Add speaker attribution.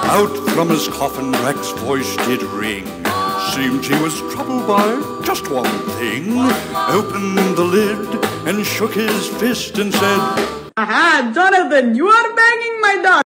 Speaker 1: Out from his coffin Rex's voice did ring. Seemed he was troubled by just one thing. Opened the lid and shook his fist and said,
Speaker 2: Aha, Jonathan, you are banging my dog.